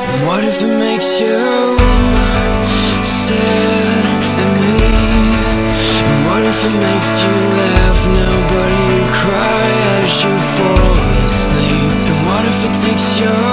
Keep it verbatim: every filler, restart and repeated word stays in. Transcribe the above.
What if it makes you sad and me? And what if it makes you laugh now, but you cry as you fall asleep? And what if it takes your